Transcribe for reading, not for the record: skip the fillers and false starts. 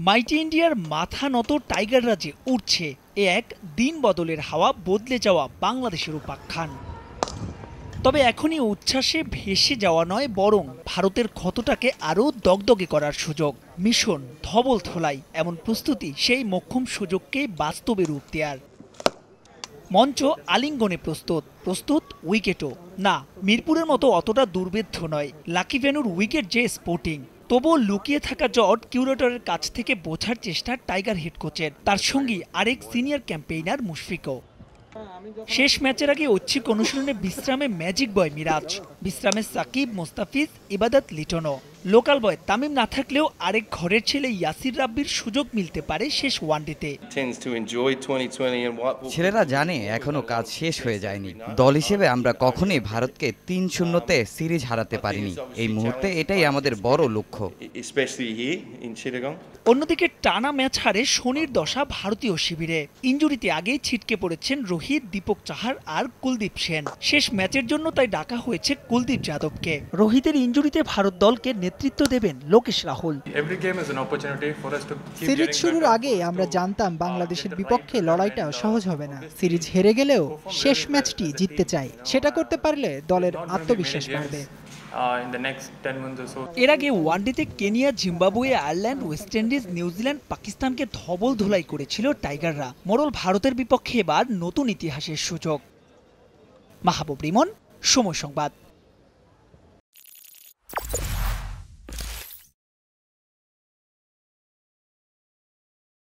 মাইটি ইন্ডিয়ার মাথা নত টাইগাররা যে উঠছে, এ এক দিন বদলের হাওয়া বদলে যাওয়া বাংলাদেশের উপাখ্যান। তবে এখনই উচ্ছ্বাসে ভেসে যাওয়া নয়, বরং ভারতের ক্ষতটাকে আরও দগদগে করার সুযোগ। মিশন ধবল থোলাই এমন প্রস্তুতি সেই মোক্ষম সুযোগকে বাস্তবে রূপ দেয়ার। মঞ্চ আলিঙ্গনে প্রস্তুত উইকেটও না, মিরপুরের মতো অতটা দুর্বেদ্য নয়। লাকি ভেন্যুর উইকেট যে স্পোর্টিং, তবুও লুকিয়ে থাকা জট কিউরেটরের কাছ থেকে বোঝার চেষ্টা টাইগার হেড কোচের। তার সঙ্গী আরেক সিনিয়র ক্যাম্পেইনার মুশফিকও। শেষ ম্যাচের আগে ঐচ্ছিক অনুশীলনে বিশ্রামে ম্যাজিক বয় মিরাজ, বিশ্রামে সাকিব, মোস্তাফিজ, ইবাদত লিটনও। লোকাল বয় তামিম না থাকলেও আরেক ঘরের ছেলে ইয়াসির রাব্বির সুযোগ মিলতে পারে শেষ ওয়ানডেতে। ছেলেরা জানে এখনো কাজ শেষ হয়ে যায়নি। দল হিসেবে আমরা কখনোই ভারতকে ৩-০-তে সিরিজ হারাতে পারিনি। এই মুহূর্তে এটাই আমাদের বড় লক্ষ্য। অন্যদিকে টানা ম্যাচ হারে শনির দশা ভারতীয় শিবিরে। ইনজুরিতে আগেই ছিটকে পড়েছেন রোহিত, দীপক চাহার আর কুলদীপ সেন। শেষ ম্যাচের জন্য তাই ডাকা হয়েছে কুলদীপ যাদবকে। রোহিতের ইনজুরিতে ভারত দলকে নেতৃত্ব দেবেন লোকেশ রাহুল। সিরিজ শুরুর আগে আমরা জানতাম বাংলাদেশের বিপক্ষে লড়াইটা সহজ হবে না। সিরিজ হেরে গেলেও শেষ ম্যাচটি জিততে চাই। সেটা করতে পারলে দলের আত্মবিশ্বাস বাড়বে। এর আগে ওয়ানডেতে Kenya, Zimbabwe, Ireland, West Indies, New Zealand, পাকিস্তানকে ধবল ধোলাই করেছিল টাইগাররা। মোড়ল ভারতের বিপক্ষে এবার নতুন ইতিহাসের সুযোগ। মাহবুব রিমন, সময় সংবাদ।